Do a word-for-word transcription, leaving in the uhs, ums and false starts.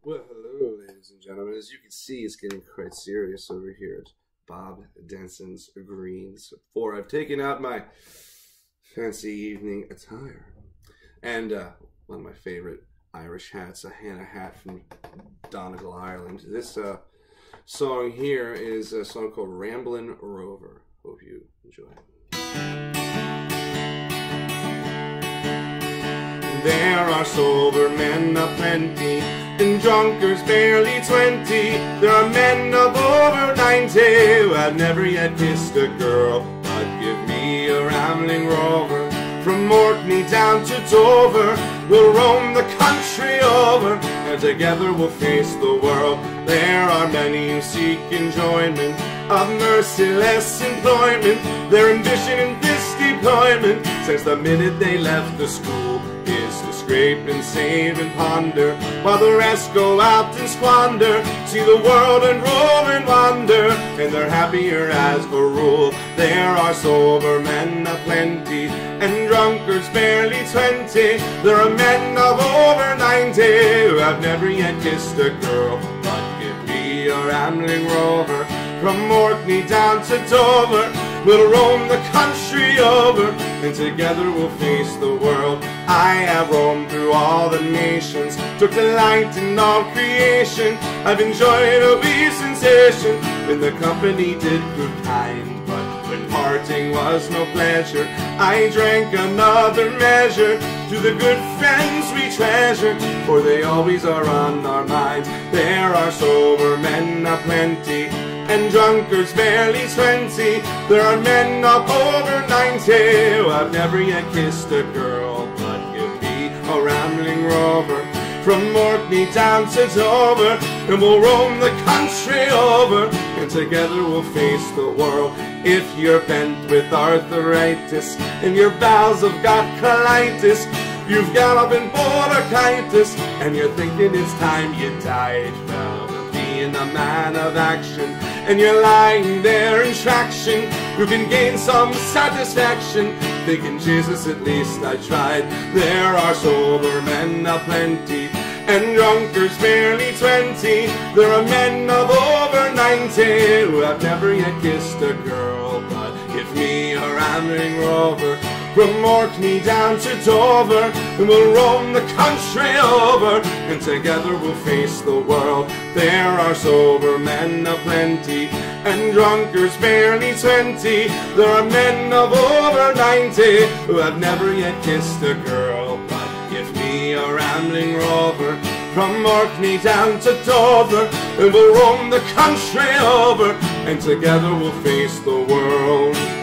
Well, hello, ladies and gentlemen. As you can see, it's getting quite serious over here at Bob Denson's Greens. For I've taken out my fancy evening attire and uh, one of my favorite Irish hats, a Hannah hat from Donegal, Ireland. This uh, song here is a song called Ramblin' Rover. Hope you enjoy it. There are sober men aplenty, and drunkards barely twenty. There are men of over ninety who have never yet kissed a girl. But give me a rambling rover, from Orkney down to Dover. We'll roam the country over, and together we'll face the world. There are many who seek enjoyment of merciless employment. Their ambition in this deployment, since the minute they left the school, is to scrape and save and ponder, while the rest go out and squander, see the world and roam and wander, and they're happier as a rule. There are sober men aplenty, and drunkards barely twenty. There are men of over ninety who have never yet kissed a girl. But give me a rambling rover, from Orkney down to Dover. We'll roam the country over, and together we'll face the world. I have roamed through all the nations, took delight in all creation. I've enjoyed a wee sensation when the company did prove kind. But when parting was no pleasure, I drank another measure to the good friends we treasure, for they always are on our minds. There are sober men aplenty, and drunkards barely twenty. There are men of over ninety who have never yet kissed a girl. But give me a rambling rover, from Orkney down to Dover, and we'll roam the country over, and together we'll face the world. If you're bent with arthritis, and your bowels have got colitis, you've galloping bronchitis, and you're thinking it's time you died, well, being a man of action, and you're lying there in traction, you can gain some satisfaction, thinking, Jesus, at least I tried. There are sober men aplenty, and drunkards barely twenty. There are men of over ninety who have never yet kissed a girl. But give me a rambling rover, from Orkney down to Dover, and we'll roam the country over, and together we'll face the world. There are sober men aplenty, and drunkards barely twenty. There are men of over ninety who have never yet kissed a girl. But give me a rambling rover, from Orkney down to Dover, and we'll roam the country over, and together we'll face the world.